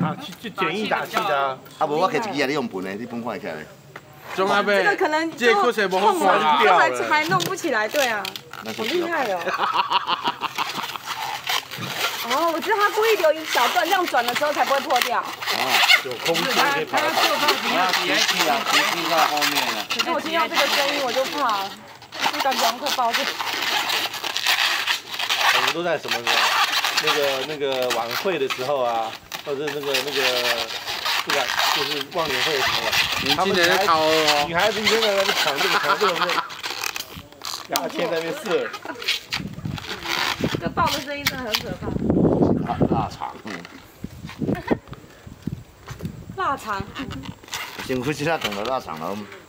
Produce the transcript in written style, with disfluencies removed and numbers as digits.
啊，就简易打气的啊。 啊，无我摕一支啊，你用盆的，你分看起来。 中阿贝， 这个可能这裤子不好痛了， 掉还弄不起来，对啊，好厉害哦。哦，我知道他故意留一小段，这样转的时候才不会破掉。 啊，有空气可以跑。 要叠起啊，叠起在后面了。 可是我听到这个声音，我就怕，就感觉快爆炸。 我们都在什么时候？那个晚会的时候啊，或者那个，不管就是忘年会的时候， 你今年在考哦， 女孩子真的在那边抢这个抢这个，牙签在那边射。 这爆的声音真的很可怕。 腊肠， 腊肠。 辛苦现在等了腊肠了。